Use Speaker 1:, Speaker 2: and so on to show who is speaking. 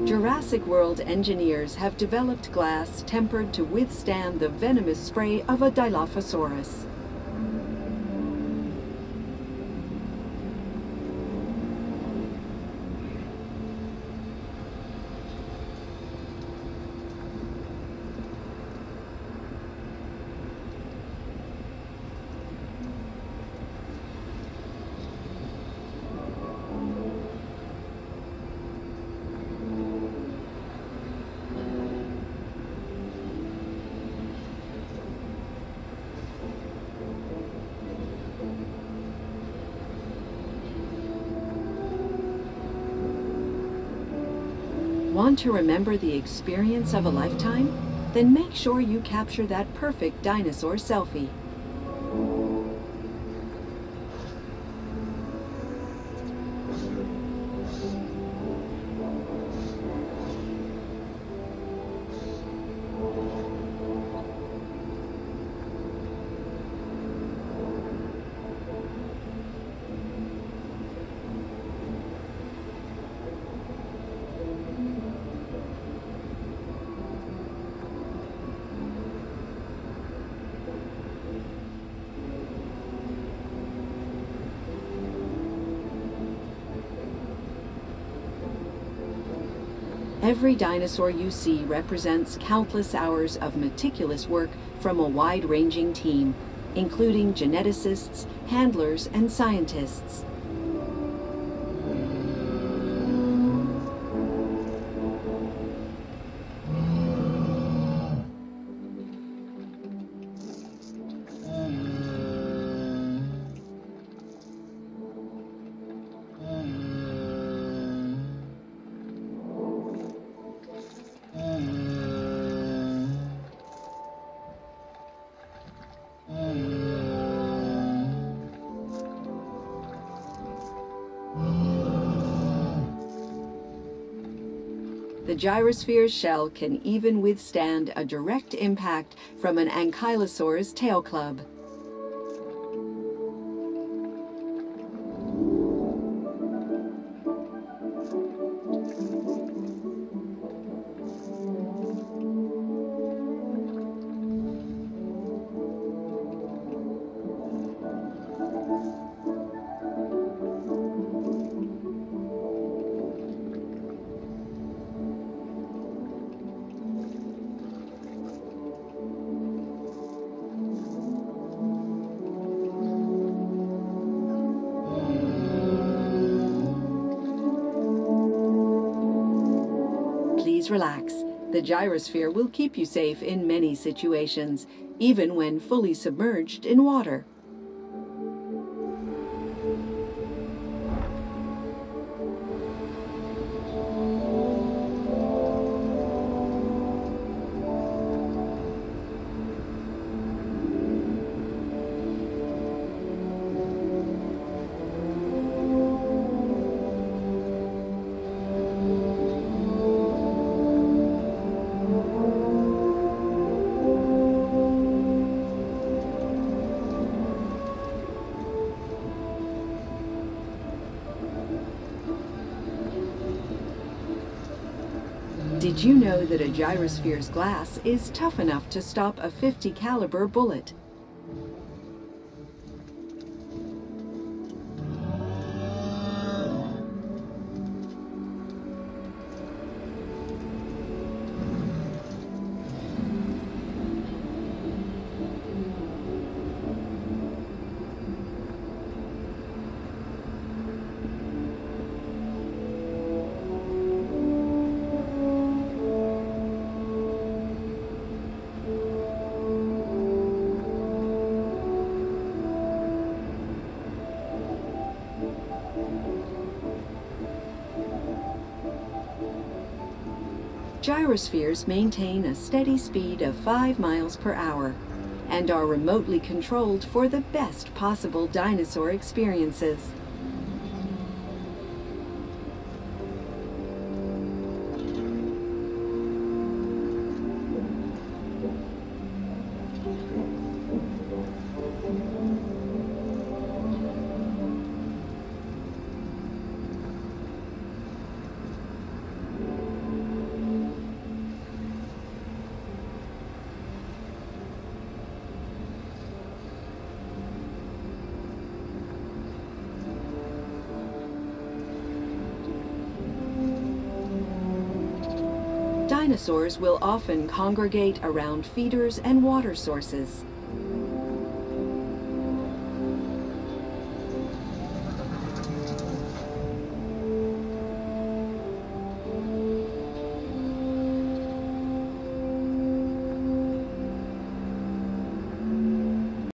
Speaker 1: Jurassic World engineers have developed glass tempered to withstand the venomous spray of a Dilophosaurus. Want to remember the experience of a lifetime? Then make sure you capture that perfect dinosaur selfie. Every dinosaur you see represents countless hours of meticulous work from a wide-ranging team, including geneticists, handlers, and scientists. The gyrosphere's shell can even withstand a direct impact from an ankylosaur's tail club. Please relax. The gyrosphere will keep you safe in many situations, even when fully submerged in water. Did you know that a gyrosphere's glass is tough enough to stop a .50 caliber bullet? Gyrospheres maintain a steady speed of 5 miles per hour and are remotely controlled for the best possible dinosaur experiences. Dinosaurs will often congregate around feeders and water sources.